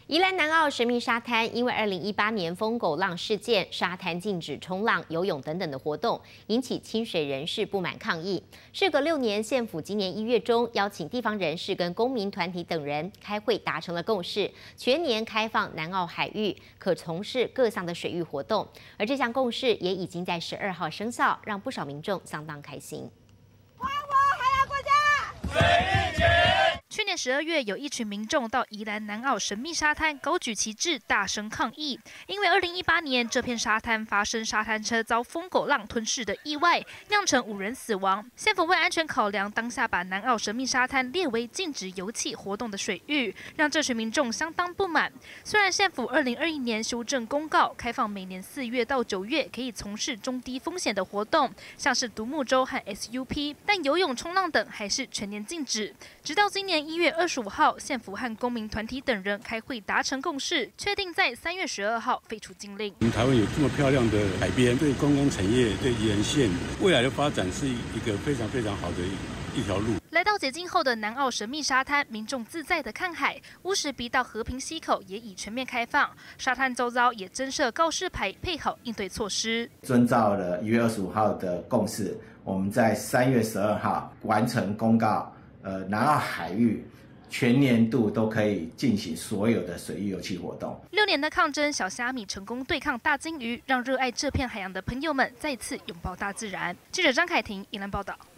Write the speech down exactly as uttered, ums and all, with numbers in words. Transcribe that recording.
宜兰南澳神秘沙滩因为二零一八年疯狗浪事件，沙滩禁止冲浪、游泳等等的活动，引起亲水人士不满抗议。事隔六年，县府今年一月中邀请地方人士跟公民团体等人开会，达成了共识，全年开放南澳海域，可从事各项的水域活动。而这项共识也已经在十二号生效，让不少民众相当开心。 还我海洋国家！水域权！ 去年十二月，有一群民众到宜兰南澳神秘沙滩高举旗帜，大声抗议，因为二零一八年这片沙滩发生沙滩车遭疯狗浪吞噬的意外，酿成五人死亡。县府为安全考量，当下把南澳神秘沙滩列为禁止油气活动的水域，让这群民众相当不满。虽然县府二零二一年修正公告，开放每年四月到九月可以从事中低风险的活动，像是独木舟和 S U P， 但游泳、冲浪等还是全年禁止。直到今年一月二十五号，县府和公民团体等人开会达成共识，确定在三月十二号废除禁令。 我们台湾有这么漂亮的海边，对观光产业、对宜兰县未来的发展是一个非常非常好的一条路。 来到解禁后的南澳神秘沙滩，民众自在的看海，乌石鼻到和平溪口也已全面开放，沙滩周遭也增设告示牌，配好应对措施。 遵照了一月二十五号的共识，我们在三月十二号完成公告，呃，南澳海域全年度都可以进行所有的水域游憩活动。 六年的抗争，小虾米成功对抗大鲸鱼，让热爱这片海洋的朋友们再次拥抱大自然。记者张凯婷，宜兰报道。